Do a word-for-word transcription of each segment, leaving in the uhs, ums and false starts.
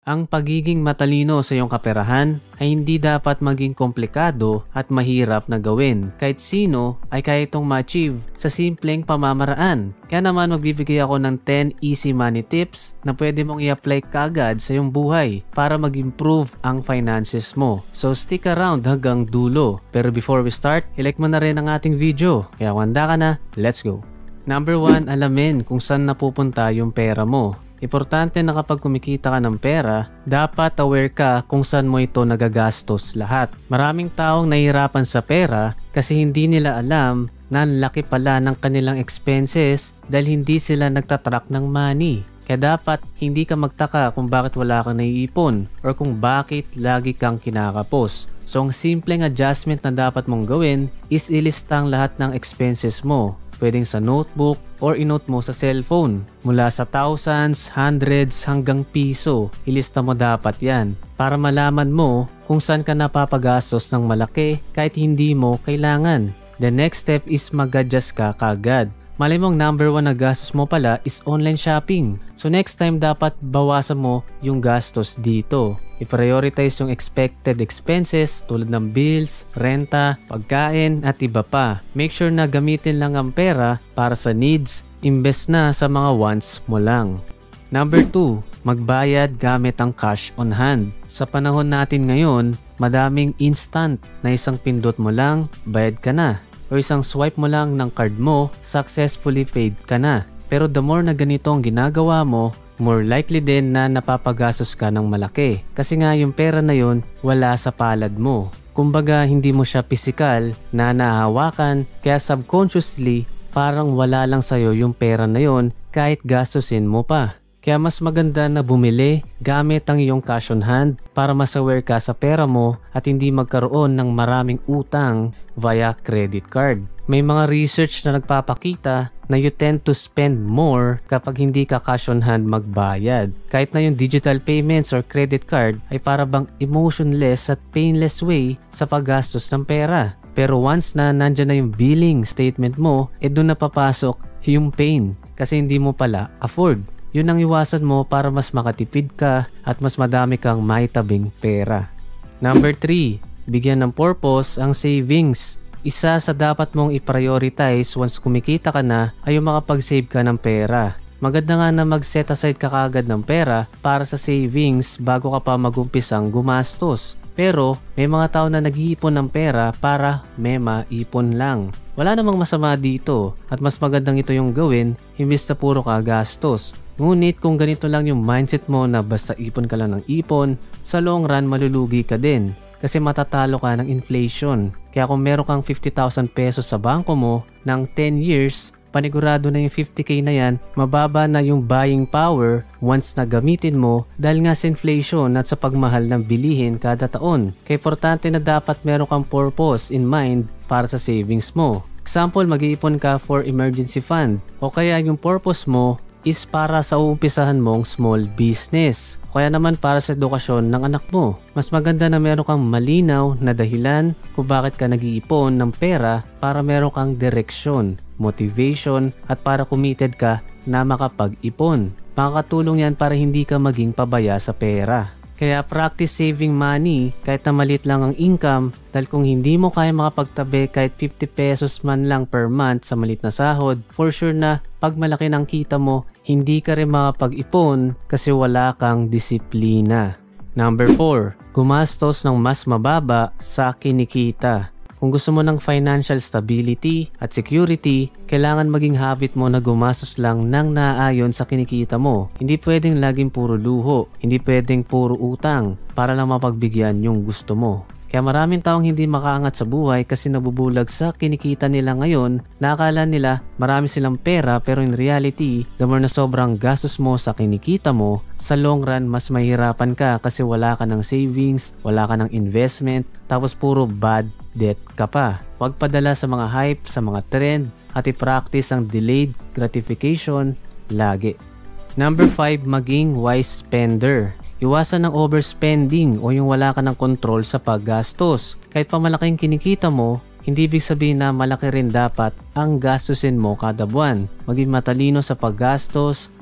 Ang pagiging matalino sa iyong kaperahan ay hindi dapat maging komplikado at mahirap na gawin. Kahit sino ay kaya itong ma-achieve sa simpleng pamamaraan. Kaya naman magbibigay ako ng ten easy money tips na pwede mong i-apply kagad sa iyong buhay para mag-improve ang finances mo. So stick around hanggang dulo. Pero before we start, i-like mo na rin ang ating video. Kaya kung handa ka na, let's go! Number one, alamin kung saan napupunta yung pera mo. Importante na kapag kumikita ka ng pera, dapat aware ka kung saan mo ito nagagastos lahat. Maraming taong nahihirapan sa pera kasi hindi nila alam na ang laki pala ng kanilang expenses dahil hindi sila nagtatrack ng money. Kaya dapat hindi ka magtaka kung bakit wala kang naiipon or kung bakit lagi kang kinakapos. So ang simpleng adjustment na dapat mong gawin is ilista ang lahat ng expenses mo. Pwedeng sa notebook or inote mo sa cellphone. Mula sa thousands, hundreds hanggang piso, ilista mo dapat yan para malaman mo kung saan ka napapagastos ng malaki kahit hindi mo kailangan. The next step is mag-adjust ka kagad. Malay mong number one na gastos mo pala is online shopping. So next time dapat bawasan mo yung gastos dito. I-prioritize yung expected expenses tulad ng bills, renta, pagkain at iba pa. Make sure na gamitin lang ang pera para sa needs, invest na sa mga wants mo lang. Number two, magbayad gamit ang cash on hand. Sa panahon natin ngayon, madaming instant na isang pindot mo lang, bayad ka na. O isang swipe mo lang ng card mo, successfully paid ka na. Pero the more na ganito ang ginagawa mo, more likely din na napapagastos ka ng malaki. Kasi nga yung pera na yun, wala sa palad mo. Kumbaga hindi mo siya physical na nahahawakan, kaya subconsciously parang wala lang sa'yo yung pera na yun kahit gastusin mo pa. Kaya mas maganda na bumili gamit ang iyong cash on hand para mas aware ka sa pera mo at hindi magkaroon ng maraming utang via credit card. May mga research na nagpapakita na you tend to spend more kapag hindi ka cash on hand magbayad. Kahit na yung digital payments or credit card ay para bang emotionless at painless way sa paggastos ng pera. Pero once na nandyan na yung billing statement mo, eh doon na papasok yung pain kasi hindi mo pala afford. Yun ang iwasan mo para mas makatipid ka at mas madami kang maitabing pera. Number three, bigyan ng purpose ang savings. Isa sa dapat mong i-prioritize once kumikita ka na ay yung makapag-save ka ng pera. Maganda nga na mag-set aside ka kagad ng pera para sa savings bago ka pa mag-umpisang gumastos. Pero may mga tao na nag-iipon ng pera para may maipon lang. Wala namang masama dito at mas magandang ito yung gawin imbis na puro ka gastos. Ngunit kung ganito lang yung mindset mo na basta ipon ka lang ng ipon, sa long run malulugi ka din kasi matatalo ka ng inflation. Kaya kung meron kang fifty thousand pesos sa bangko mo ng ten years, panigurado na yung fifty K na yan, mababa na yung buying power once na gamitin mo dahil nga sa inflation at sa pagmahal ng bilihin kada taon. Kaya importante na dapat meron kang purpose in mind para sa savings mo. Example, mag-iipon ka for emergency fund o kaya yung purpose mo is para sa uumpisahan mong small business. Kaya naman para sa edukasyon ng anak mo. Mas maganda na meron kang malinaw na dahilan kung bakit ka nag-iipon ng pera para meron kang direksyon, motivation at para committed ka na makapag-ipon. Makakatulong yan para hindi ka maging pabaya sa pera. Kaya practice saving money kahit na maliit lang ang income dahil kung hindi mo kaya makapagtabi kahit fifty pesos man lang per month sa maliit na sahod, for sure na pag malaki ng kita mo, hindi ka rin makapag-ipon kasi wala kang disiplina. Number four, gumastos ng mas mababa sa kinikita. Kung gusto mo ng financial stability at security, kailangan maging habit mo na gumastos lang ng naaayon sa kinikita mo. Hindi pwedeng laging puro luho, hindi pwedeng puro utang para lang mapagbigyan yung gusto mo. Kaya maraming taong hindi makaangat sa buhay kasi nabubulag sa kinikita nila ngayon na akala nila marami silang pera pero in reality, the more na sobrang gastos mo sa kinikita mo, sa long run mas mahirapan ka kasi wala ka ng savings, wala ka ng investment, tapos puro bad debt ka pa. Huwag padala sa mga hype, sa mga trend at i-practice ang delayed gratification lagi. Number five, maging wise spender. Iwasan ng overspending o yung wala ka ng control sa paggastos. Kahit pa malaking kinikita mo, hindi ibig sabihin na malaki rin dapat ang gastusin mo kada buwan. Maging matalino sa paggastos,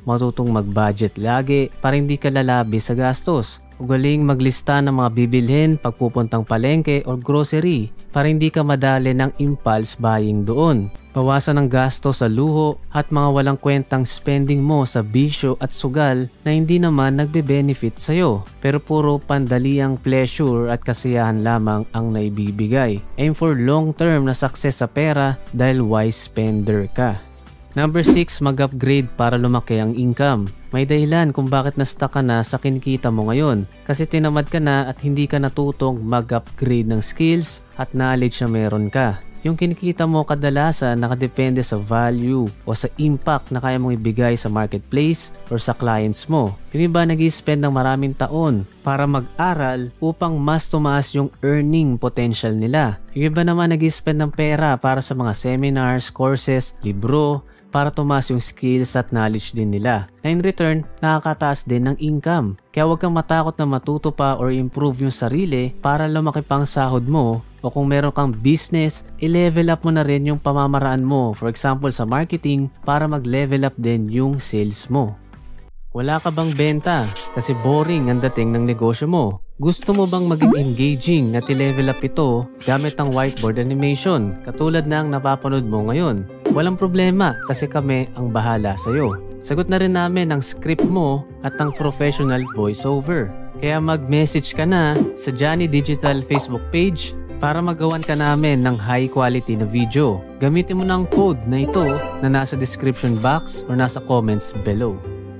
matutong mag-budget lagi para hindi ka lalabi sa gastos. Ugaling maglista ng mga bibilhin pagpupuntang palengke o grocery para hindi ka madali ng impulse buying doon. Bawasan ang gasto sa luho at mga walang kwentang spending mo sa bisyo at sugal na hindi naman nagbe-benefit sa'yo pero puro pandaliang pleasure at kasiyahan lamang ang naibibigay. Aim for long-term na success sa pera dahil wise spender ka. Number six, mag-upgrade para lumaki ang income. May dahilan kung bakit na-stuck ka na sa kinikita mo ngayon kasi tinamad ka na at hindi ka natutong mag-upgrade ng skills at knowledge na meron ka. Yung kinikita mo kadalasan nakadepende sa value o sa impact na kaya mong ibigay sa marketplace or sa clients mo. Yung iba nag-i-spend ng maraming taon para mag-aral upang mas tumaas yung earning potential nila. Yung iba naman nag-i-spend ng pera para sa mga seminars, courses, libro, para tumaas yung skills at knowledge din nila. Na in return, nakakataas din ng income. Kaya huwag kang matakot na matuto pa or improve yung sarili para lumaki pang sahod mo. O kung meron kang business, i-level up mo na rin yung pamamaraan mo. For example, sa marketing, para mag-level up din yung sales mo. Wala ka bang benta? Kasi boring ang dating ng negosyo mo. Gusto mo bang maging engaging at i-level up ito gamit ang whiteboard animation katulad ng napapanood mo ngayon? Walang problema kasi kami ang bahala sa'yo. Sagot na rin namin ang script mo at ang professional voiceover. Kaya mag-message ka na sa Johnny Digital Facebook page para magawan ka namin ng high quality na video. Gamitin mo na ang code na ito na nasa description box or nasa comments below.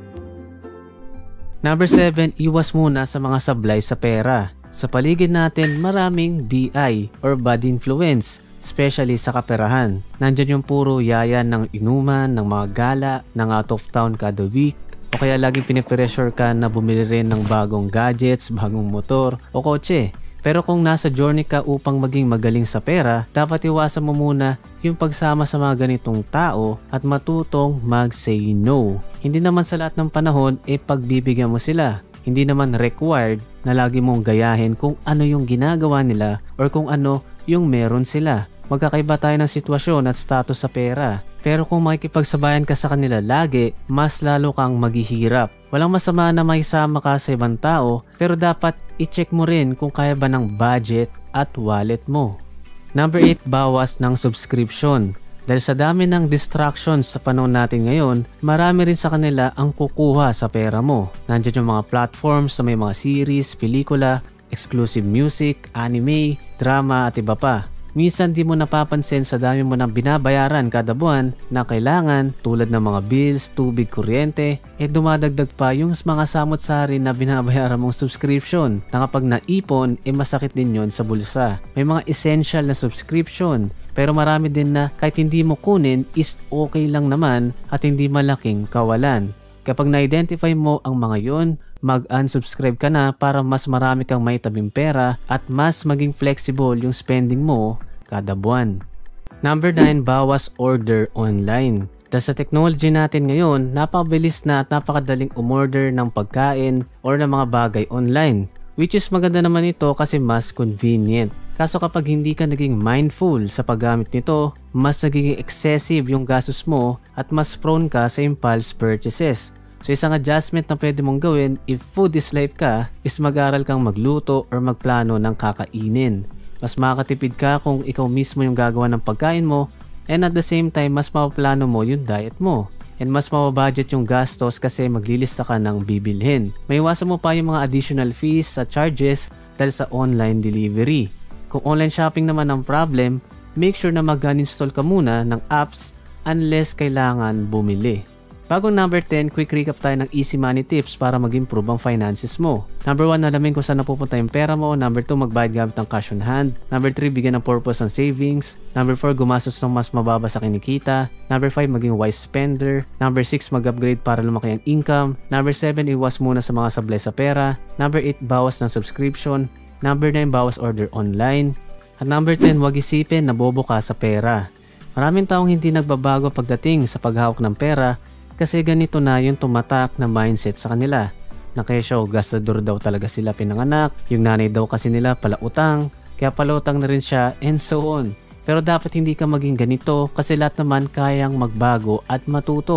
Number seven, iwas muna sa mga sablay sa pera. Sa paligid natin, maraming B I or bad influence, especially sa kaperahan. Nandyan yung puro yayan ng inuman, ng mga gala, ng out of town kada week, o kaya laging pinipressure ka na bumili rin ng bagong gadgets, bagong motor, o kotse. Pero kung nasa journey ka upang maging magaling sa pera, dapat iwasan mo muna yung pagsama sa mga ganitong tao at matutong mag-say no. Hindi naman sa lahat ng panahon e eh, pagbibigyan mo sila. Hindi naman required na lagi mong gayahin kung ano yung ginagawa nila or kung ano yung meron sila. Magkakaiba tayo ng sitwasyon at status sa pera. Pero kung makikipagsabayan ka sa kanila lagi, mas lalo kang maghihirap. Walang masama na makisama ka sa ibang tao, pero dapat i-check mo rin kung kaya ba ng budget at wallet mo. Number eight, bawas ng subscription. Dahil sa dami ng distractions sa panahon natin ngayon, marami rin sa kanila ang kukuha sa pera mo. Nandiyan yung mga platforms na may mga series, pelikula, exclusive music, anime, drama at iba pa. Minsan di mo napapansin sa dami mo nang binabayaran kada buwan na kailangan tulad ng mga bills, tubig, kuryente, eh dumadagdag pa yung mga samot-sari na binabayaran mong subscription na kapag naipon, eh masakit din yon sa bulsa. May mga essential na subscription pero marami din na kahit hindi mo kunin is okay lang naman at hindi malaking kawalan. Kapag na-identify mo ang mga yon, mag-unsubscribe ka na para mas marami kang maitabing pera at mas maging flexible yung spending mo kada buwan. Number nine, bawas order online. Dahil sa technology natin ngayon, napakabilis na at napakadaling umorder ng pagkain or ng mga bagay online. Which is maganda naman ito kasi mas convenient. Kaso kapag hindi ka naging mindful sa paggamit nito, mas nagiging excessive yung gastos mo at mas prone ka sa impulse purchases. So isang adjustment na pwede mong gawin if food is life ka is mag-aral kang magluto or magplano ng kakainin. Mas makakatipid ka kung ikaw mismo yung gagawa ng pagkain mo and at the same time mas mapaplano mo yung diet mo. And mas mababudget yung gastos kasi maglilista ka ng bibilhin. May iwasan mo pa yung mga additional fees at charges dahil sa online delivery. Kung online shopping naman ang problem, make sure na mag-uninstall ka muna ng apps unless kailangan bumili. Bagong number ten, quick recap tayo ng easy money tips para mag-improve ang finances mo. Number one, alamin kung saan napupunta yung pera mo. Number two, magbayad gamit ng cash on hand. Number three, bigyan ng purpose ang savings. Number four, gumastos ng mas mababa sa kinikita. Number five, maging wise spender. Number six, mag-upgrade para lumaki ang income. Number seven, iwas muna sa mga sablay sa pera. Number eight, bawas ng subscription. Number nine, bawas order online. At number ten, huwag isipin na bobo ka sa pera. Maraming taong hindi nagbabago pagdating sa paghawak ng pera kasi ganito na yung tumatak na mindset sa kanila. Na kesyo, gastador daw talaga sila pinanganak, yung nanay daw kasi nila palautang, kaya palautang na rin siya, and so on. Pero dapat hindi ka maging ganito kasi lahat naman kayang magbago at matuto.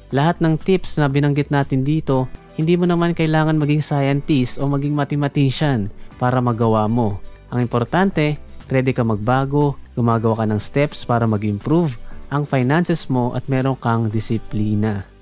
Lahat ng tips na binanggit natin dito, hindi mo naman kailangan maging scientist o maging mathematician para magawa mo. Ang importante, ready ka magbago, gumagawa ka ng steps para mag-improve ang finances mo at meron kang disiplina.